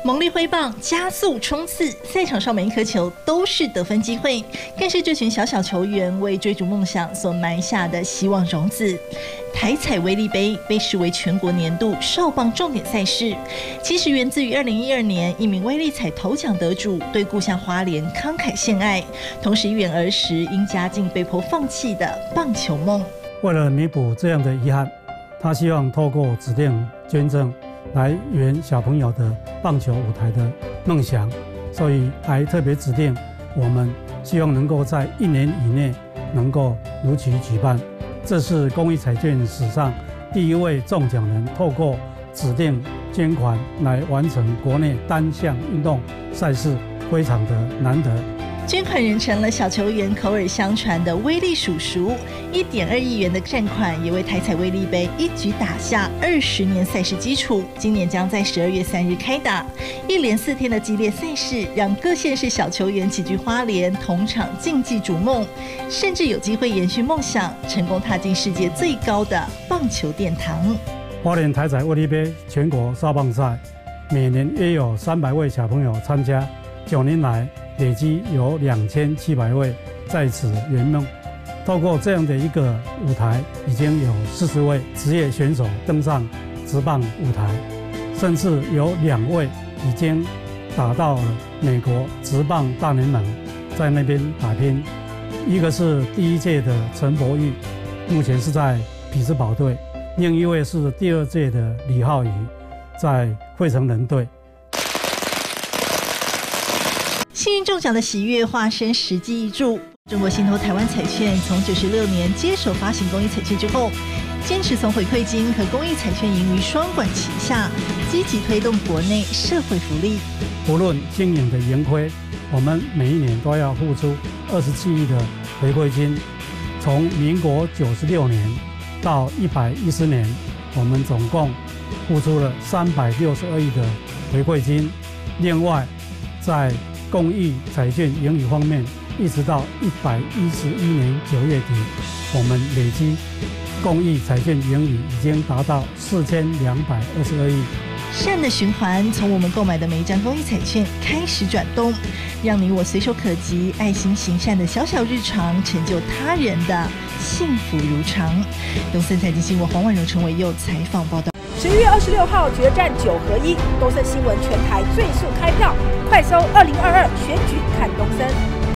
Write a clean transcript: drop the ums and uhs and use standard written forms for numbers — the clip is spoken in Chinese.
猛力挥棒，加速冲刺，赛场上每一颗球都是得分机会，更是这群小球员为追逐梦想所埋下的希望种子。台彩威力杯被视为全国年度少棒重点赛事，其实源自于2012年一名威力彩头奖得主对故乡花莲慷慨献爱，同时圆儿时因家境被迫放弃的棒球梦。 为了弥补这样的遗憾，他希望透过指定捐赠来圆小朋友的棒球舞台的梦想，所以还特别指定我们希望能够在1年以内能够如期举办。这是公益彩券史上第一位中奖人透过指定捐款来完成国内单项运动赛事，非常的难得。 捐款人成了小球员口耳相传的威力叔叔，1.2亿元的善款也为台彩威力杯一举打下20年赛事基础。今年将在12月3日开打，一连4天的激烈赛事，让各县市小球员齐聚花莲，同场竞技逐梦，甚至有机会延续梦想，成功踏进世界最高的棒球殿堂。 花莲台彩威力杯全国少棒赛，每年约有300位小朋友参加，9年来累积有2700位在此圆梦。透过这样的一个舞台，已经有40位职业选手登上职棒舞台，甚至有2位已经打到了美国职棒大联盟，在那边打拼。一个是第1届的陈柏宇，目前是在匹兹堡队；另一位是第2届的李浩宇，在费城人队。 幸运中奖的喜悦化身实际挹注。中国信托台湾彩券从96年接手发行公益彩券之后，坚持从回馈金和公益彩券盈余双管齐下，积极推动国内社会福利。 无论经营的盈亏，我们每一年都要付出27亿的回馈金。从民国96年到110年，我们总共付出了362亿的回馈金。另外，在公益彩券盈余方面，一直到111年9月底，我们累积公益彩券盈余已经达到4222亿。 善的循环从我们购买的每一张公益彩券开始转动，让你我随手可及、爱心行善的小日常，成就他人的幸福如常。东森财经新闻黄婉柔、陈伟佑采访报道。 11月26号决战9合1，东森新闻全台最速开票，快搜2022选举看东森。